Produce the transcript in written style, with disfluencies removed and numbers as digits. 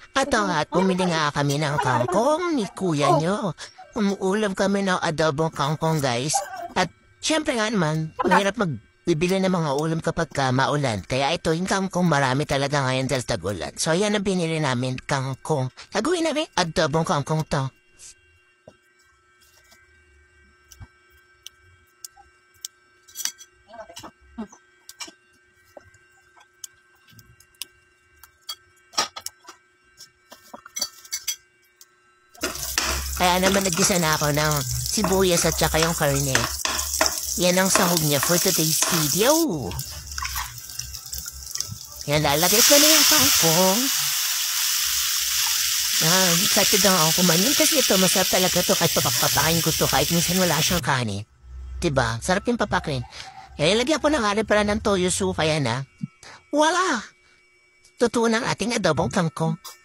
At bumili nga kami ng kangkong ni kuya nyo. Umuulam kami ng adobong kangkong, guys. At syempre nga naman, mahirap magbibili ng mga ulam kapag maulan. Kaya ito, yung kangkong marami talaga ngayon dahil tag-ulan. So yan ang binili namin, kangkong. Gagawin namin adobong kangkong to. Kaya naman nagisa na ako ng sibuyas at saka yung karne. Yan ang sahog niya for today's video. Yan, lalagay ko na yung kangkong. Excited lang ako kumain kasi ito, masarap talaga to kahit papapakain ko to kahit minsan wala siyang kanin. Diba? Sarap yung papakain. Lagyan ko na nga rin pala ng toyo soup, kaya na. Wala! Totoo ng ating adobong kangkong.